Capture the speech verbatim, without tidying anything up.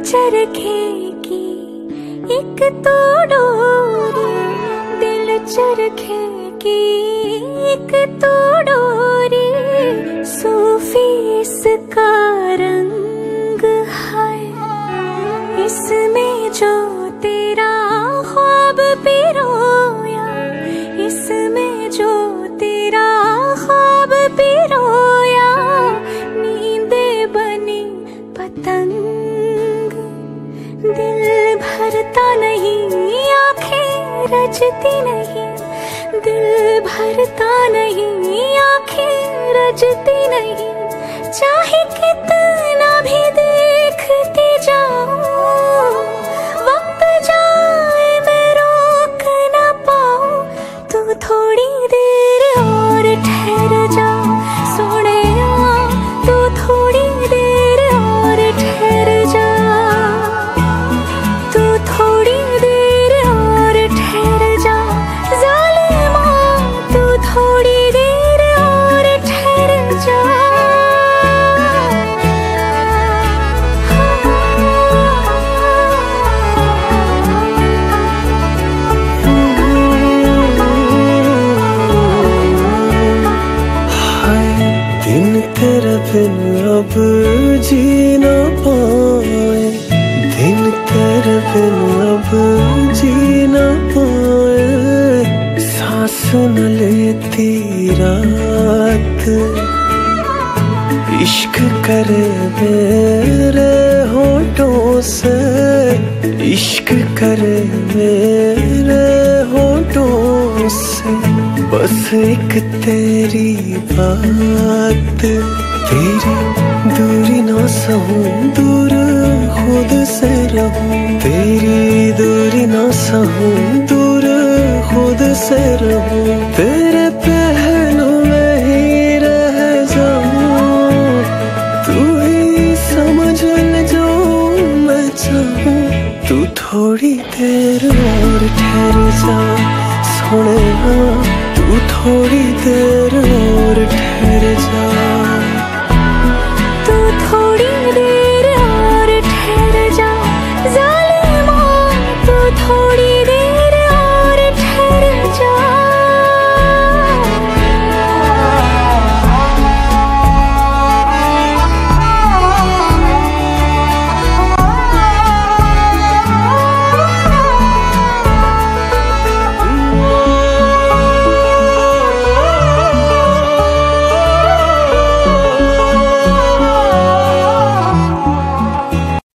चरखेगी एक तो डोरी, दिल चरखेगी एक तो डोरी। सूफी इसका रंग है, इसमें जो तेरा ख्वाब पिरोया, इसमें जो तेरा ख्वाब पिरोया। नींदे बनी पतंग, दिल भरता नहीं, आंखें रजती नहीं, दिल भरता नहीं, आंखें रजती नहीं। चाहे कितना भी देखती जाऊं, वक्त जाए मैं रोक ना पाऊं। तू थोड़ी देर और ठहर जा सोने, तू थोड़ी देर और ठहर जा, तू थोड़ी देर और ठहर जा ज़ालिमा, तू थोड़ी देर और ठहर जा। दिन तेरे बिन अब जी ना पाए, दिन तेरे बिन अब जी ना पाए। सांस न लेती रात, इश्क करे मेरे होठों से, इश्क करे मेरे होठों से। बस एक तेरी बात, तेरी दूरी ना सहूं, दूर खुद से रहूं। तेरी दूरी ना सहूं, दूर खुद से रहूं। तेरे पहलू में ही रह जाऊं, तू ही समझ ले जो मैं चाहूं। तू थोड़ी देर और ठहर जा सोने,